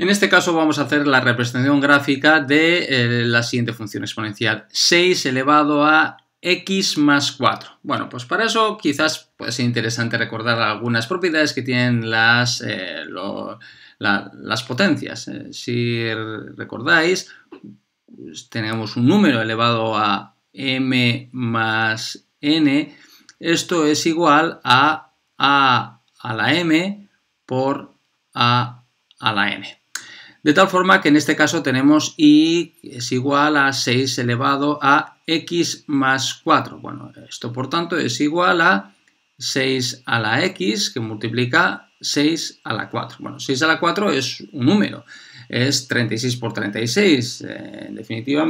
En este caso vamos a hacer la representación gráfica de la siguiente función exponencial, 6 elevado a x más 4. Bueno, pues para eso quizás puede ser interesante recordar algunas propiedades que tienen las potencias. Si recordáis, pues tenemos un número elevado a m más n. Esto es igual a la m por a la n. De tal forma que en este caso tenemos y es igual a 6 elevado a x más 4. Bueno, esto por tanto es igual a 6 a la x que multiplica 6 a la 4. Bueno, 6 a la 4 es un número, es 36 por 36, en definitiva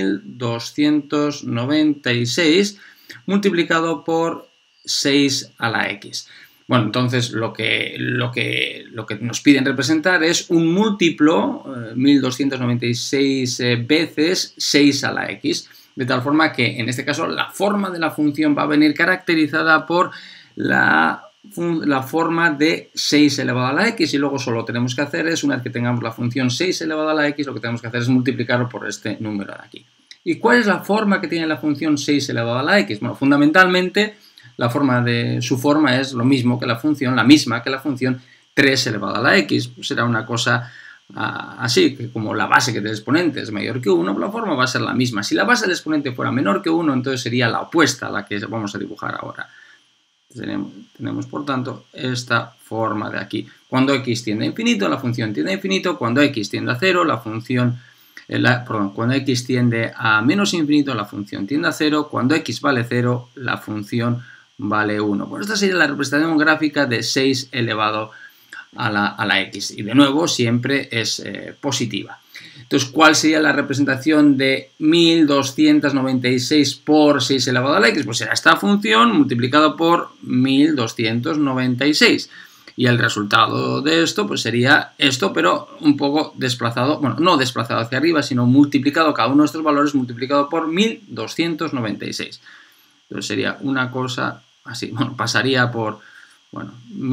1296 multiplicado por 6 a la x. Bueno, entonces lo que nos piden representar es un múltiplo, 1296 veces 6 a la x, de tal forma que en este caso la forma de la función va a venir caracterizada por la forma de 6 elevado a la x, y luego solo tenemos que hacer es, una vez que tengamos la función 6 elevado a la x, lo que tenemos que hacer es multiplicarlo por este número de aquí. ¿Y cuál es la forma que tiene la función 6 elevado a la x? Bueno, fundamentalmente su forma es lo mismo que la función, la misma que la función 3 elevado a la x. Será una cosa así, que como la base del exponente es mayor que 1, la forma va a ser la misma. Si la base del exponente fuera menor que 1, entonces sería la opuesta a la que vamos a dibujar ahora. Tenemos, por tanto, esta forma de aquí. Cuando x tiende a infinito, la función tiende a infinito. Cuando x tiende a 0, cuando x tiende a menos infinito, la función tiende a 0. Cuando x vale 0, la función vale 1. Bueno, esta sería la representación gráfica de 6 elevado a la x. Y de nuevo, siempre es positiva. Entonces, ¿cuál sería la representación de 1296 por 6 elevado a la x? Pues será esta función multiplicado por 1296. Y el resultado de esto pues sería esto, pero un poco desplazado, bueno, no desplazado hacia arriba, sino multiplicado cada uno de estos valores multiplicado por 1296. Entonces sería una cosa así, bueno, pasaría por, bueno,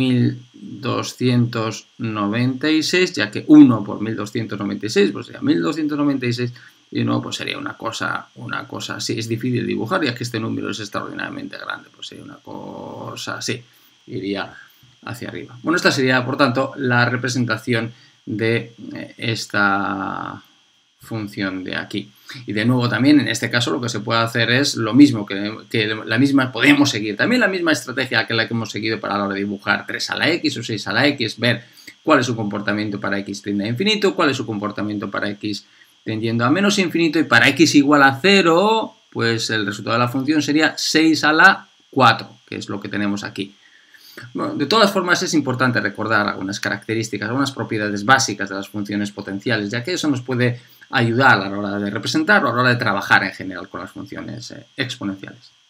1296, ya que 1 por 1296 pues sería 1296, y de nuevo pues sería una cosa así. Es difícil dibujar, ya que este número es extraordinariamente grande, pues sería una cosa así, iría hacia arriba. Bueno, esta sería, por tanto, la representación de esta función de aquí. Y de nuevo también, en este caso, lo que se puede hacer es lo mismo, podemos seguir también la misma estrategia que la que hemos seguido para la hora de dibujar 3 a la x o 6 a la x, ver cuál es su comportamiento para x tiende a infinito, cuál es su comportamiento para x tendiendo a menos infinito, y para x igual a 0, pues el resultado de la función sería 6 a la 4, que es lo que tenemos aquí. Bueno, de todas formas es importante recordar algunas características, algunas propiedades básicas de las funciones potenciales, ya que eso nos puede ayudar a la hora de representar o a la hora de trabajar en general con las funciones exponenciales.